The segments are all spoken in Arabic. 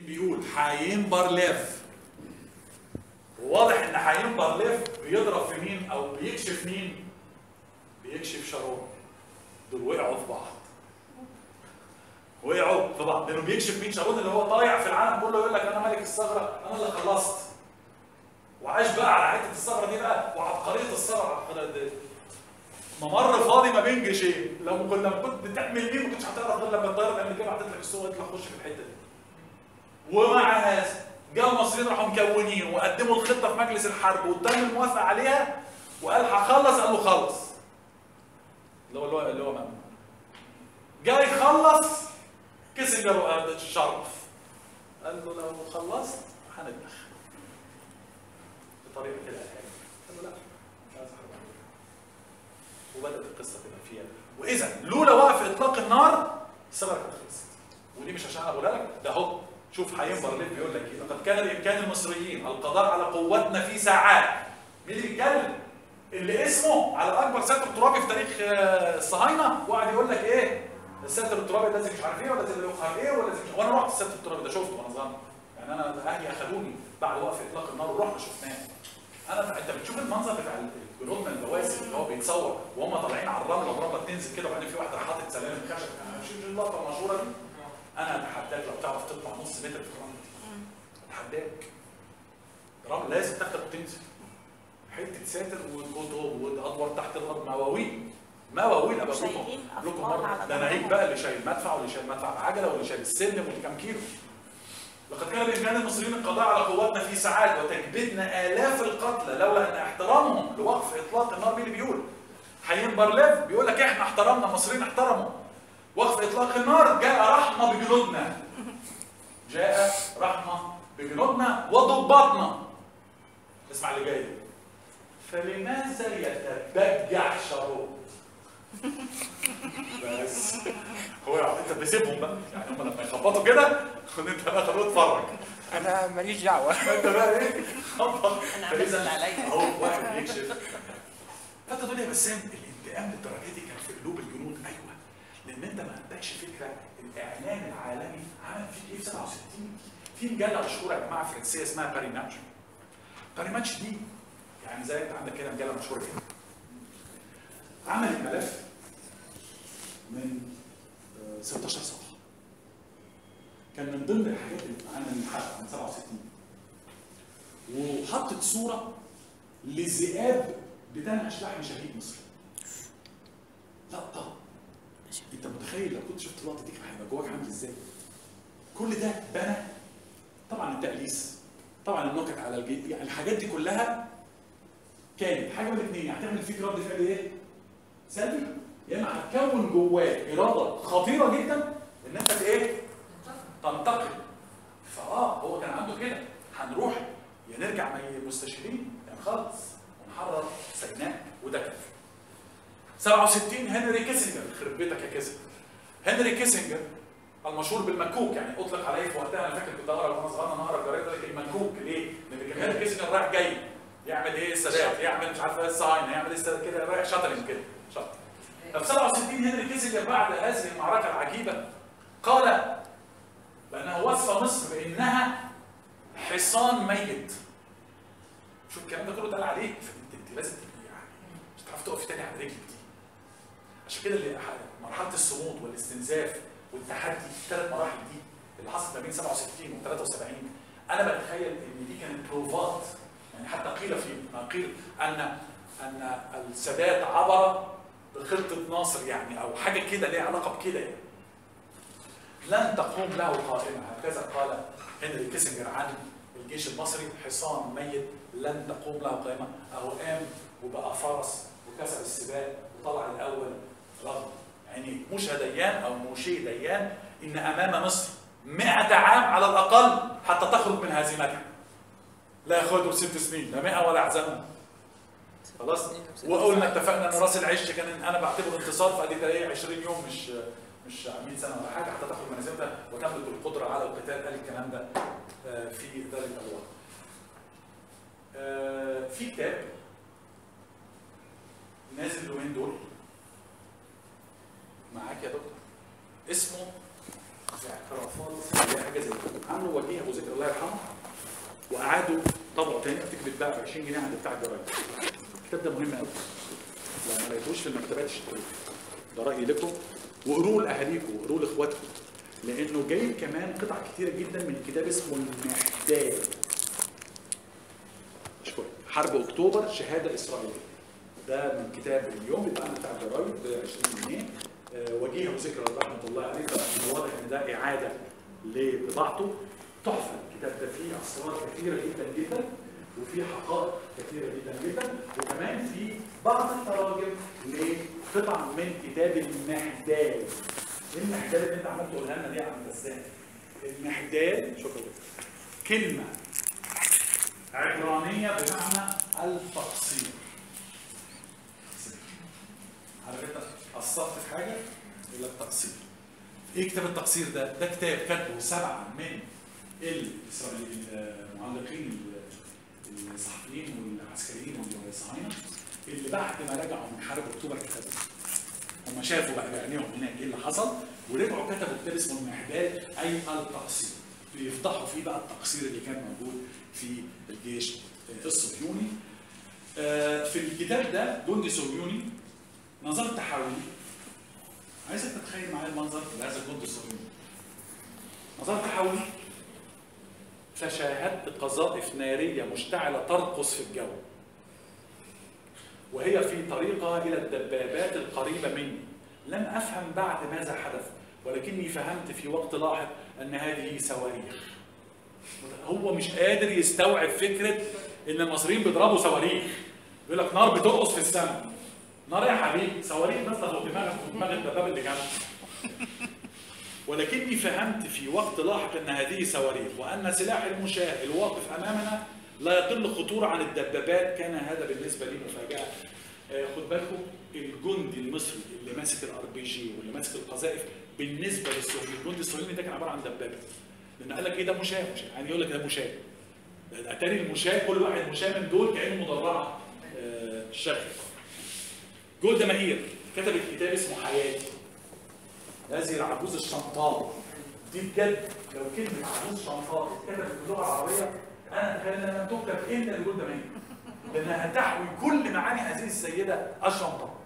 بيقول حايين بارليف، وواضح ان حايين بارليف بيضرب في مين او بيكشف مين؟ بيكشف شارون. دول وقعوا في بعض، وقعوا في بعض، لانه بيكشف مين؟ شارون اللي هو طايع في العالم كله يقول لك انا ملك الثغره، انا اللي خلصت، وعاش بقى على حته الثغره دي بقى وعبقريه الثغره. عبقريه دي ممر فاضي ما بين جيشين، لما كنت بتعمل ايه ما كنتش هتعرف غير لما الطياره الامريكيه بعتت لك الصوره قالت لك خش في الحته دي. ومع هذا جاء المصريين راحوا مكونين وقدموا الخطه في مجلس الحرب وتم الموافقه عليها، وقال هخلص، قال له خلص. اللي هو مأمون جاي يخلص، كيسنجر شرف قال له لو خلصت هنذبح بطريقه كده. قال له لا مش عايز احرب عليك. وبدات القصه تبقى فيها. واذا لولا وقف اطلاق النار الثغره كانت خلصت. ودي مش عشان اقولها لك، ده اهو شوف حايين بارليف بيقول لك ايه: لقد كان بامكان المصريين القضاء على قوتنا في ساعات. مين اللي بيتكلم؟ اللي اسمه على اكبر ساتر ترابي في تاريخ الصهاينه، وقعد يقول لك ايه؟ الساتر الترابي الذي مش عارف ايه، ولا الذي يقهر ايه، ولا مش، وانا رحت الساتر الترابي ده شفته وانا صغير. يعني انا اهلي اخذوني بعد وقف اطلاق النار ورحنا شفناه. انت بتشوف المنظر بتاع الجنود من البواسل اللي هو بيتصور وهم طالعين على الرمله، والرمله بتنزل كده، وبعدين في واحد حاطط سلالم خشب. مش اللقطه المشهوره دي؟ انا اتحداك لو تعرف تطلع نص متر في الرمل دي، اتحداك. الرمل لازم تاخدك وتنزل. حته ساتر وكتب وادوار تحت الارض، مواويل ابقى لكم مره. ده ناهيك بقى اللي شايل مدفع، واللي شايل مدفع بعجله، واللي شايل السلم، واللي كام كيلو. لقد كان بامكان المصريين القضاء على قواتنا في ساعات وتكبيدنا الاف القتلى لولا ان احترامهم لوقف اطلاق النار. مين اللي بيقول؟ حايين بارليف بيقول لك احنا احترمنا، المصريين احترموا وقف اطلاق النار. جاء رحمه بجنودنا، جاء رحمه بجنودنا وضباطنا. اسمع اللي جاي: فلماذا يتبجح شارون؟ بس هو انت بتسيبهم بقى، يعني هم لما يخبطوا كده خد انت بقى خلوه اتفرج، انا ماليش دعوه. انت بقى ايه؟ خبط. انا عملت اللي عليا اهو واحد بيكشف. فانت تقول يا بسام الانتقام للدرجه دي كان في قلوب الجنود. ايوه، لان انت ما عندكش فكره الاعلام العالمي عمل فيك ايه في 67. في مجله مشهوره يا جماعه فرنسيه اسمها باري ماتش. باري ماتش دي يعني زي انت عندك كده مجله مشهوره كده. عملت ملف من 16 صفحه، كان من ضمن الحاجات اللي معانا من الحلقه من 67، وحطت صوره لذئاب بتنهش لحم شهيد مصري. لا طبعا انت متخيل لو كنت شفت اللقطه دي كان هيبقى جواك عامل ازاي؟ كل ده بنى طبعا التأليس، طبعا النكت على الجيب، يعني الحاجات دي كلها كانت حاجه من الاثنين: هتعمل فيك رد فعل ايه؟ سلبي، يا اما هتكون جواك اراده خطيره جدا ان انت ايه؟ تنتقل. هو كان عنده كده، هنروح يا نرجع مستشيرين يعني خالص ونحرر سيناء، وده كان 67. هنري كيسنجر، يخرب بيتك يا كيسنجر. هنري كيسنجر المشهور بالمنكوك، يعني اطلق عليه في وقتها، انا فاكر كنت اقرا وانا صغير، انا اقرا الجرايد لك المنكوك. ليه؟ لان كان هنري كيسنجر رايح جاي يعمل ايه؟ السادات، يعمل مش عارف ايه الصهاينه، يعمل ايه السادات كده، رايح شاترنج كده شاطر. في 67 هنري كيسنجر بعد هذه المعركه العجيبه قال بانه وصف مصر بانها حصان ميت. شوف الكلام ده كله اتقال عليك، فانت لازم يعني مش هتعرف تقف تاني على رجلك دي. عشان كده اللي مرحله الصمود والاستنزاف والتحدي، الثلاث مراحل دي اللي حصلت ما بين 67 و 73، انا بتخيل ان دي كانت بروفات. يعني حتى قيل في ما قيل ان السادات عبر بخطه ناصر، يعني او حاجه كده ليها علاقه بكده يعني. لن تقوم له قائمه، هكذا قال هنري كيسنجر عن الجيش المصري: حصان ميت لن تقوم له قائمه. اهو قام وبقى فرس وكسب السباق وطلع الاول رغم يعني موشى ديان او موشي ديان ان امام مصر 100 عام على الاقل حتى تخرج من هزيمتها. لا ياخدوا 6 سنين، لا 100 ولا احزانهم. خلاص؟ وقلنا اتفقنا ان راس العش كان انا بعتبره انتصار، فادي ده 20 يوم مش 100 سنه ولا حاجه حتى تخرج من هزيمتها وتملك القدره على القتال. قال الكلام ده في ذلك الوقت. في كتاب نازل اليومين دول معاك يا دكتور اسمه اعترافات، حاجه زي كده، عامله وجيه طبعه تاني افتكر بيتباع ب 20 جنيه عند بتاع الجرايد. الكتاب ده مهم قوي، لو ما لقيتوش في المكتبات اشتروه، ده رايي لكم، وقروه لاهاليكم وقروه لاخواتكم، لانه جاي كمان قطع كتيره جدا من كتاب اسمه المحداد. اشكرك. حرب اكتوبر شهاده اسرائيليه، ده من كتاب اليوم بتاع الجرايد ب 20 جنيه. وجيه وذكرى رحمه الله عليه، طبعا واضح ان ده اعاده لطباعته. تحفه الكتاب ده، فيه اسرار كثيره جدا جدا، وفيه حقائق كثيره جدا جدا، وكمان فيه بعض التراجم لقطع من كتاب المحداد. المحداد اللي انت عمال تقولها لنا دي يا عم بسام، المحداد شكرا كلمه عبرانيه بمعنى التقصير. عارف انت قصرت في حاجه يقول لك تقصير. ايه كتاب التقصير ده؟ ده كتاب كاتبه 7 من المعلقين الصحفيين والعسكريين والصهاينه اللي بعد ما رجعوا من حرب اكتوبر كتبوا. هم شافوا بقى بعينيهم هناك ايه اللي حصل، ورجعوا كتبوا كتاب اسمه المحداد اي التقصير، بيفضحوا فيه بقى التقصير اللي كان موجود في الجيش الصهيوني. في الكتاب ده جندي صهيوني نظر تحولي، عايزك تتخيل معايا المنظر لهذا الجندي الصهيوني. نظر تحولي فشاهدت قذائف ناريه مشتعله ترقص في الجو، وهي في طريقها الى الدبابات القريبه مني. لم افهم بعد ماذا حدث، ولكني فهمت في وقت لاحق ان هذه صواريخ. هو مش قادر يستوعب فكره ان المصريين بيضربوا صواريخ، بيقول لك نار بترقص في السماء. نار يا حبيبي، صواريخ نازله فوق دماغك ودماغ الدباب اللي جنبك. ولكني فهمت في وقت لاحق ان هذه صواريخ، وان سلاح المشاة الواقف امامنا لا يقل خطوره عن الدبابات. كان هذا بالنسبه لي مفاجاه. خد بالكم الجندي المصري اللي ماسك الار بي جي واللي ماسك القذائف بالنسبه للصهيوني، الجندي الصهيوني ده كان عباره عن دبابه. لان قال لك ايه ده مشاة، يعني يقول لك ده مشاة. اتاري المشاة كل واحد مشاة من دول كانه مدرعه شغل. جولدا مائير كتبت كتاب اسمه حياتي. هذه العجوز الشنطاء دي بجد لو كلمه عجوز شنطاء اتكتبت باللغه العربيه انا اتخيل انها لم تكتب الا لجولدا مائير، لانها تحوي كل معاني هذه السيده الشنطاء.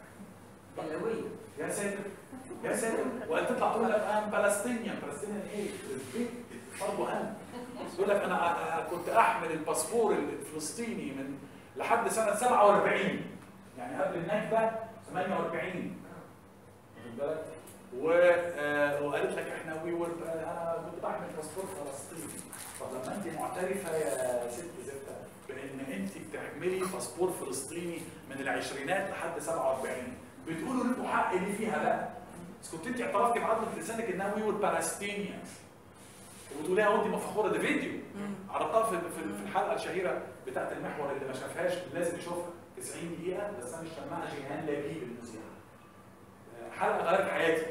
يا ساتر يا ساتر. وقال تطلع تقول لك انا فلسطينيا ايه؟ البيت برضه انا يقول لك انا كنت احمل الباسبور الفلسطيني من لحد سنه 47، يعني قبل النكبه 48. واخد بالك؟ وقالت لك احنا انا كنت بعمل باسبور فلسطيني. طب لما انت معترفه يا ست زفته بان انت بتعملي باسبور فلسطيني من العشرينات لحد 47، بتقولوا لكم حق ليه فيها بقى؟ بس كنت انت اعترفتي بعضله لسانك انها وي بالستينيانز وبتقوليها وانت مفخوره. ده فيديو عرضتها في الحلقه الشهيره بتاعت المحور، اللي ما شافهاش لازم يشوفها 90 دقيقه بس انا الشماعه جيهان لبيب المذيعه. حلقه غيرت حياتي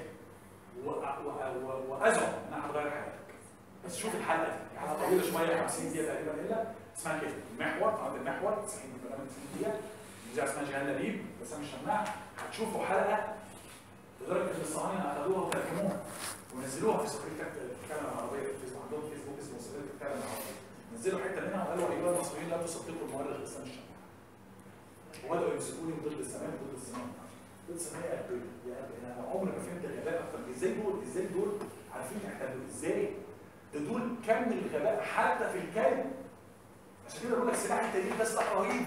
وازعم انها هتغير حياتك. بس شوف الحلقه دي، حلقه طويله شويه 50 دقيقه تقريبا الا اسمها كده المحور، قناه المحور 90 دقيقه، المذيعه اسمها جيهان لبيب بس انا الشماعه. هتشوفوا حلقه لدرجه ان الصهاينه اخذوها وترجموها ونزلوها في سفريه الكلمه العربيه في الفيسبوك، عندهم فيسبوك اسمه سفريه الكلمه العربيه، نزلوا حته منها وقالوا ايها المصريين لا تصدقوا المؤرخ الاسلام الشماعي. وبداوا يمسكوني ضد السماء ضد السماء. ضد السماء يا ابني يا ابني انا عمري ما فهمت الغباء اكتر. ازاي دول عارفين يحتلوا ازاي؟ ده دول كم الغباء حتى في الكلمه. عشان كده بقول لك سلاح التاريخ ده سلاح رهيب.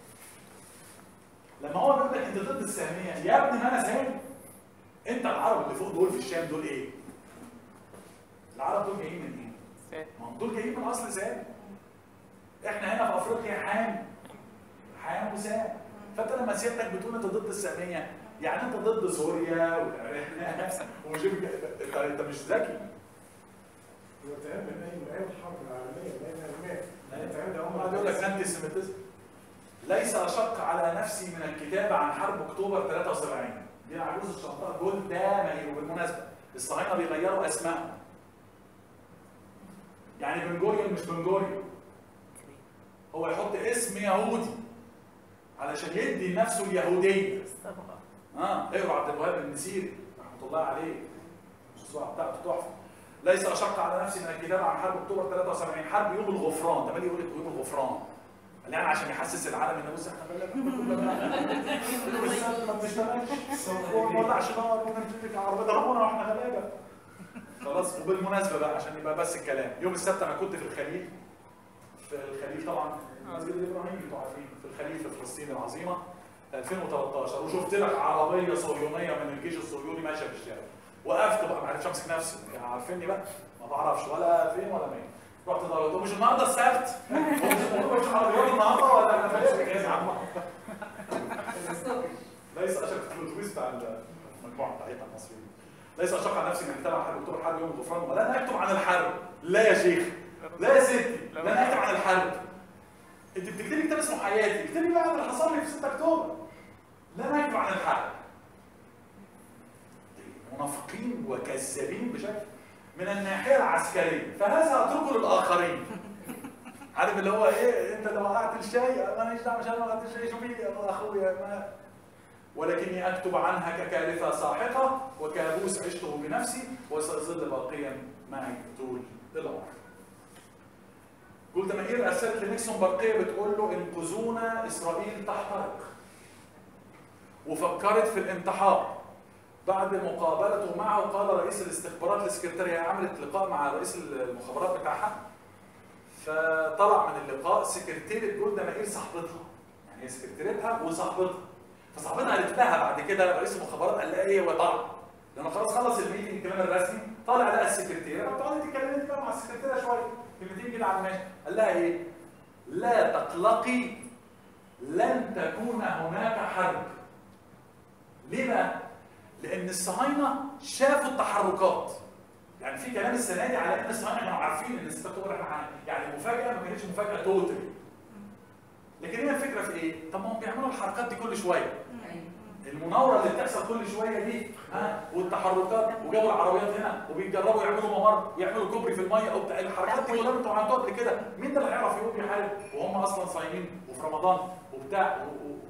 لما هو بيقول لك انت ضد الساميه يا ابني ما انا سامي. انت العرب اللي فوق دول في الشام دول ايه؟ العرب دول جايين من ايه؟ ما هم دول جايين من اصل سام. احنا هنا في افريقيا حام وسام. فانت لما سيادتك بتقول انت ضد الساميه يعني انت ضد سوريا ومش انت مش ذكي. وتعب من اي الحرب العالميه من هم يقول لك انتي سيميتيزم. ليس اشق على نفسي من الكتابه عن حرب اكتوبر 73. دي عجوز الشنطاء جولدا مائير. وبالمناسبه الصهاينه بيغيروا اسمائهم. يعني بن جوريون مش بن جوريون، هو يحط اسم يهودي علشان يدي لنفسه اليهوديه. اقروا عبد الوهاب النسيري رحمه الله عليه، الصوره بتاعته تحفه. ليس اشق على نفسي من الكتابه عن حرب اكتوبر 73 حرب يوم الغفران. ده مالي يقول لك يوم الغفران؟ قال يعني عشان يحسس العالم ان بص احنا ما بنشتغلش وما ولعش نار ونمسك عربيه ضربونا واحنا غلابه. خلاص. وبالمناسبه بقى عشان يبقى بس الكلام، يوم السبت انا كنت في الخليل. في الخليل طبعا المسجد الابراهيمي انتوا عارفين، في الخليل في فلسطين العظيمه 2013، وشفت لك عربيه صهيونيه من الجيش الصهيوني ماشيه في الشارع. وقفت بقى ما عرفتش امسك نفسي، يعني عارفيني بقى ما بعرفش ولا فين ولا مين. رحت ضربت مش النهارده السبت؟ مش عربيات النهارده ولا احنا مالناش يا عم؟ ليس اشق في الاتوبيس بتاع المجموعه بتاعتنا المصريين. ليس اشق على نفسي من كتاب عن حرب اكتوبر حرب يوم الغفران ولن اكتب عن الحرب. لا يا شيخ، لا يا ستي، لن اكتب عن الحرب. انت بتكتبي كتاب اسمه حياتي، اكتبي بقى اللي حصل لي في 6 اكتوبر. لن اكتب عن الحرب. منافقين وكذابين بشكل من الناحيه العسكريه، فهذا اتركه للاخرين. عارف اللي هو ايه؟ انت لو وقعت الشاي ماليش دعوه، مش انا وقعت الشاي، شوفي يا اخويا ما. ولكني اكتب عنها ككارثه ساحقه وكابوس عشته بنفسي وسيظل باقيا معي طول العمر. جولدا مائير ارسلت لنيكسون برقيه بتقول له انقذونا اسرائيل تحترق. وفكرت في الانتحار. بعد مقابلته معه قال رئيس الاستخبارات للسكرتاريه، عملت لقاء مع رئيس المخابرات بتاعها، فطلع من اللقاء سكرتيرة جولدا مائير صاحبتها، يعني هي سكرتيرتها وصاحبتها، فصاحبتها قالت لها بعد كده رئيس المخابرات قال لها ايه وطلع، لانه خلاص خلص الميتنج الكلام الرسمي، طالع لقى السكرتيره، بتقعدي تتكلمي انت بقى مع السكرتيره شويه كلمتين كده على الماشي، قال لها ايه؟ لا تقلقي لن تكون هناك حرب. ليه بقى؟ لان الصهاينه شافوا التحركات. يعني في كلام السنه دي على ان الصهاينه كانوا عارفين ان 6 اكتوبر احنا يعني المفاجاه ما كانتش مفاجاه توتالي. لكن هي الفكره في ايه؟ طب ما هم بيعملوا الحركات دي كل شويه. المناوره اللي بتحصل كل شويه دي والتحركات، وجابوا العربيات هنا وبيجربوا يعملوا ممر، يعملوا كوبري في الميه او بتاع الحركات دي كلها انتوا عملتوها قبل كده، مين ده اللي هيعرف يقوم يحارب وهم اصلا صايمين وفي رمضان وبتاع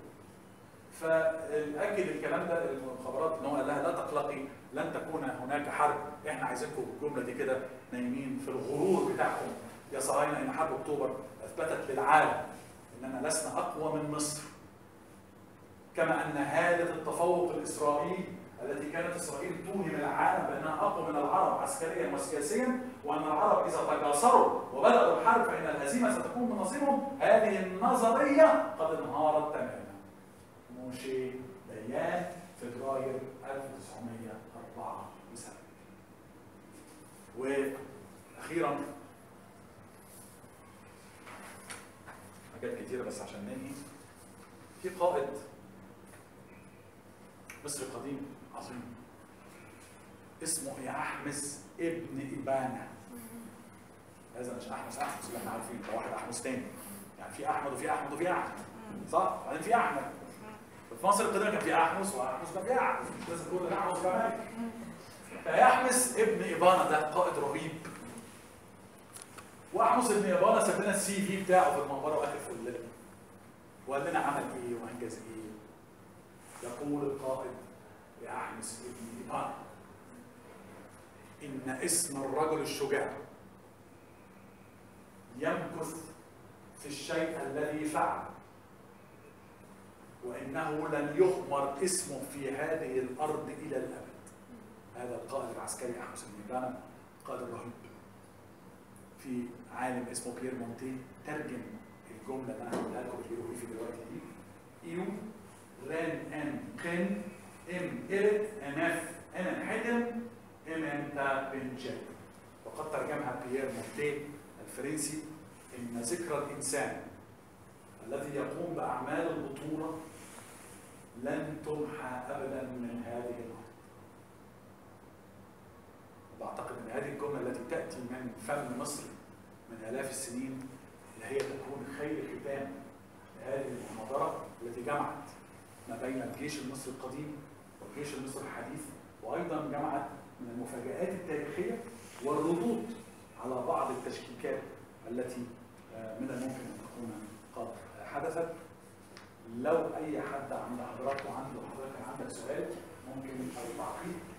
فاكد الكلام ده المخابرات ان هو قال لها لا تقلقي لن تكون هناك حرب، احنا عايزينكم الجمله دي كده نايمين في الغرور بتاعكم يا صهاينه، ان حرب اكتوبر اثبتت للعالم اننا لسنا اقوى من مصر. كما ان هاله التفوق الاسرائيلي التي كانت اسرائيل توهم العالم بانها اقوى من العرب عسكريا وسياسيا، وان العرب اذا تجاسروا وبداوا الحرب فان الهزيمه ستكون من نصيبهم، هذه النظريه قد انهارت تماما. موشي ديان فبراير 1974. واخيرا حاجات كتيره بس عشان ننهي، في قائد مصري قديم عظيم اسمه يحمس ابن إبانة. هذا مش احمس اللي احنا عارفينه، ده واحد احمس تاني، يعني في احمد وفي احمد وفي احمد، صح؟ بعدين في احمد. في مصر القديمه كان في احمس واحمس كان في احمس، لازم تقول احمس كمان. فيحمس ابن إبانة ده قائد رهيب. واحمس ابن إبانة ساب لنا السي في بتاعه في المقبره واخر فل لنا. وقال لنا عمل ايه وانجز ايه. يقول القائد يحمس ابن إبانة إن اسم الرجل الشجاع يمكث في الشيء الذي فعل، وإنه لن يخمر اسمه في هذه الأرض إلى الأبد. هذا القائد العسكري يحمس ابن إبانة قائد رهيب. في عالم اسمه بيير مونتي ترجم الجملة اللي أنا هقولها لكم بالهيروغليفي دلوقتي دي. إيو ران ان قن ام إرت انف ان انحدم ام انت بنجد. وقد ترجمها بيير مونتي الفرنسي ان ذكرى الانسان الذي يقوم باعمال البطوله لن تمحى ابدا من هذه الارض. واعتقد ان هذه الجمله التي تاتي من فم مصري من الاف السنين اللي هي تكون خير ختام لهذه المحاضره التي جمعت ما بين الجيش المصري القديم والجيش المصري الحديث، وايضا جمعت من المفاجآت التاريخيه والردود على بعض التشكيكات التي من الممكن ان تكون قد حدثت. لو اي حد عند حضراتكم حضرتك عندك سؤال ممكن او تعقيب